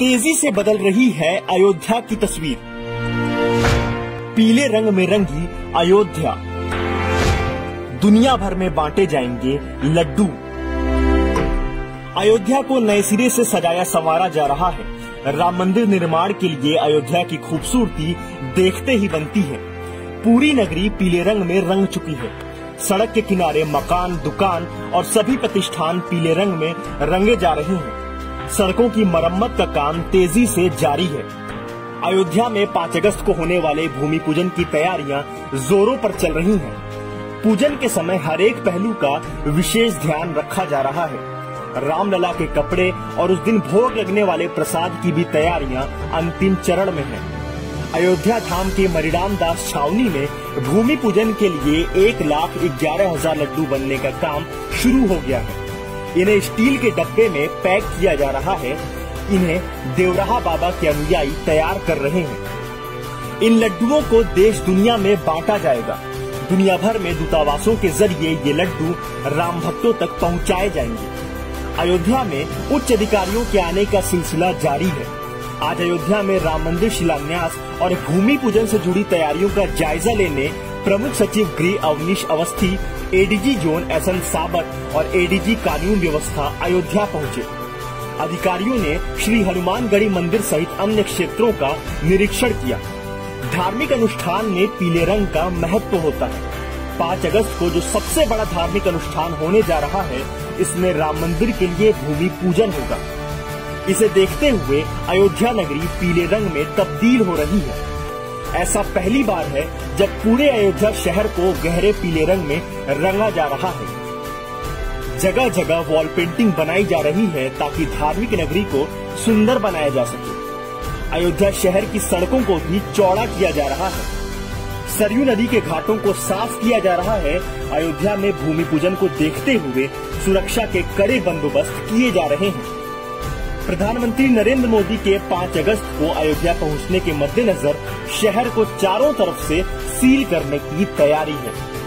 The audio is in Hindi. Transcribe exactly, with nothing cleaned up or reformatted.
तेजी से बदल रही है अयोध्या की तस्वीर। पीले रंग में रंगी अयोध्या, दुनिया भर में बांटे जाएंगे लड्डू। अयोध्या को नए सिरे से सजाया संवारा जा रहा है। राम मंदिर निर्माण के लिए अयोध्या की खूबसूरती देखते ही बनती है। पूरी नगरी पीले रंग में रंग चुकी है। सड़क के किनारे मकान, दुकान और सभी प्रतिष्ठान पीले रंग में रंगे जा रहे हैं। सड़कों की मरम्मत का काम तेजी से जारी है। अयोध्या में पाँच अगस्त को होने वाले भूमि पूजन की तैयारियां जोरों पर चल रही हैं। पूजन के समय हर एक पहलू का विशेष ध्यान रखा जा रहा है। रामलला के कपड़े और उस दिन भोग लगने वाले प्रसाद की भी तैयारियां अंतिम चरण में हैं। अयोध्या धाम के मरिराम दास छावनी में भूमि पूजन के लिए एक लाख ग्यारह हजार लड्डू बनने का काम शुरू हो गया है। इन्हें स्टील के डब्बे में पैक किया जा रहा है। इन्हें देवराहा बाबा के अनुयायी तैयार कर रहे हैं। इन लड्डुओं को देश दुनिया में बांटा जाएगा। दुनिया भर में दूतावासों के जरिए ये लड्डू राम भक्तों तक पहुंचाए जाएंगे। अयोध्या में उच्च अधिकारियों के आने का सिलसिला जारी है। आज अयोध्या में राम मंदिर शिलान्यास और भूमि पूजन से जुड़ी तैयारियों का जायजा लेने प्रमुख सचिव गृह Avneesh Awasthi, ADG zone S N Sabat और एडीजी कानून व्यवस्था अयोध्या पहुंचे। अधिकारियों ने श्री हनुमानगढ़ी मंदिर सहित अन्य क्षेत्रों का निरीक्षण किया। धार्मिक अनुष्ठान में पीले रंग का महत्व होता है। पाँच अगस्त को जो सबसे बड़ा धार्मिक अनुष्ठान होने जा रहा है, इसमें राम मंदिर के लिए भूमि पूजन होगा। इसे देखते हुए अयोध्या नगरी पीले रंग में तब्दील हो रही है। ऐसा पहली बार है जब पूरे अयोध्या शहर को गहरे पीले रंग में रंगा जा रहा है। जगह जगह वॉल पेंटिंग बनाई जा रही है ताकि धार्मिक नगरी को सुंदर बनाया जा सके। अयोध्या शहर की सड़कों को भी चौड़ा किया जा रहा है। सरयू नदी के घाटों को साफ किया जा रहा है। अयोध्या में भूमि पूजन को देखते हुए सुरक्षा के कड़े बंदोबस्त किए जा रहे हैं। प्रधानमंत्री नरेंद्र मोदी के पाँच अगस्त को अयोध्या पहुंचने के मद्देनजर शहर को चारों तरफ से सील करने की तैयारी है।